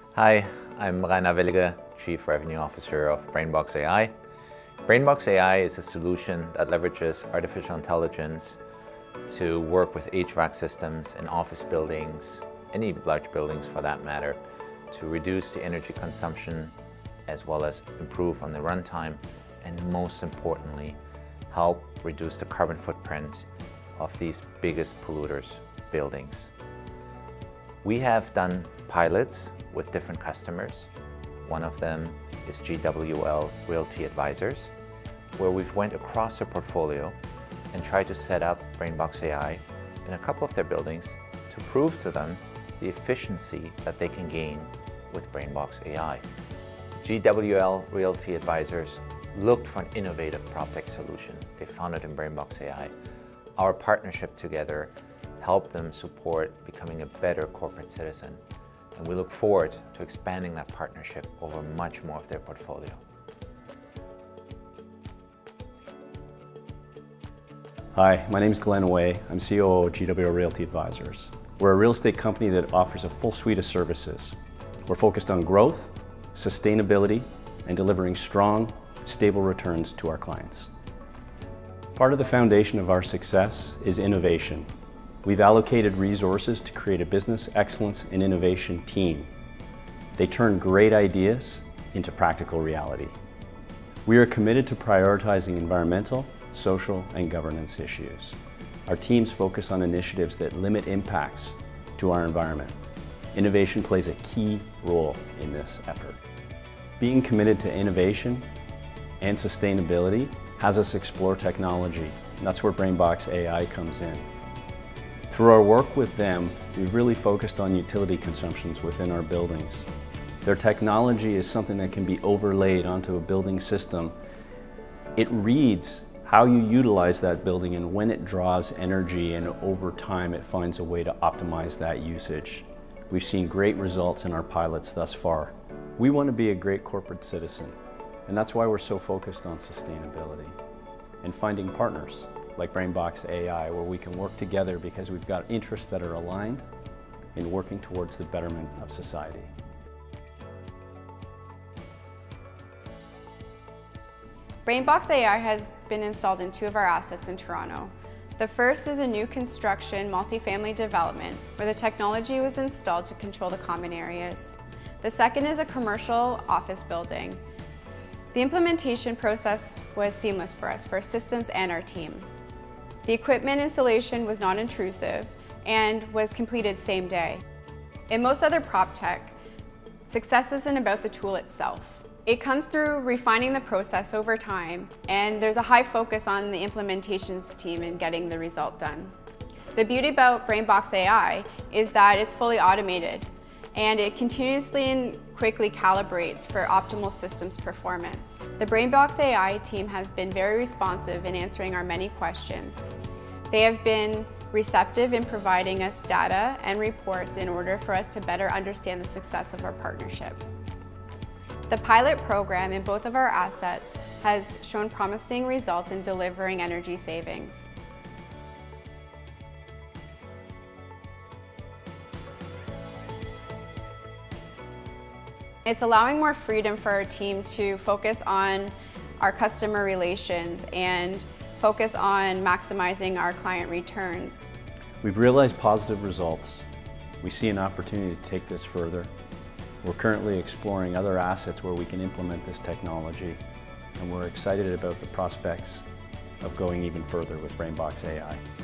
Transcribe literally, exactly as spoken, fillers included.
Hi, I'm Rainer Wellige, Chief Revenue Officer of BrainBox A I. BrainBox A I is a solution that leverages artificial intelligence to work with H V A C systems in office buildings, any large buildings for that matter, to reduce the energy consumption as well as improve on the runtime, and most importantly, help reduce the carbon footprint of these biggest polluters, buildings. We have done pilots with different customers. One of them is G W L Realty Advisors, where we've went across their portfolio and tried to set up BrainBox A I in a couple of their buildings to prove to them the efficiency that they can gain with BrainBox A I. G W L Realty Advisors looked for an innovative PropTech solution. They found it in BrainBox A I. Our partnership together helped them support becoming a better corporate citizen. And we look forward to expanding that partnership over much more of their portfolio. Hi, my name is Glenn Way. I'm C O O of G W L Realty Advisors. We're a real estate company that offers a full suite of services. We're focused on growth, sustainability, and delivering strong, stable returns to our clients. Part of the foundation of our success is innovation. We've allocated resources to create a business excellence and innovation team. They turn great ideas into practical reality. We are committed to prioritizing environmental, social, and governance issues. Our teams focus on initiatives that limit impacts to our environment. Innovation plays a key role in this effort. Being committed to innovation and sustainability has us explore technology, and that's where BrainBox A I comes in. Through our work with them, we've really focused on utility consumptions within our buildings. Their technology is something that can be overlaid onto a building system. It reads how you utilize that building and when it draws energy, and over time it finds a way to optimize that usage. We've seen great results in our pilots thus far. We want to be a great corporate citizen, and that's why we're so focused on sustainability and finding partners like BrainBox A I, where we can work together because we've got interests that are aligned in working towards the betterment of society. BrainBox A I has been installed in two of our assets in Toronto. The first is a new construction multifamily development where the technology was installed to control the common areas. The second is a commercial office building. The implementation process was seamless for us, for our systems and our team. The equipment installation was non-intrusive and was completed same day. In most other PropTech, success isn't about the tool itself. It comes through refining the process over time, and there's a high focus on the implementations team in getting the result done. The beauty about BrainBox A I is that it's fully automated, and it continuously and quickly calibrates for optimal systems performance. The BrainBox A I team has been very responsive in answering our many questions. They have been receptive in providing us data and reports in order for us to better understand the success of our partnership. The pilot program in both of our assets has shown promising results in delivering energy savings. It's allowing more freedom for our team to focus on our customer relations and focus on maximizing our client returns. We've realized positive results. We see an opportunity to take this further. We're currently exploring other assets where we can implement this technology, and we're excited about the prospects of going even further with BrainBox A I.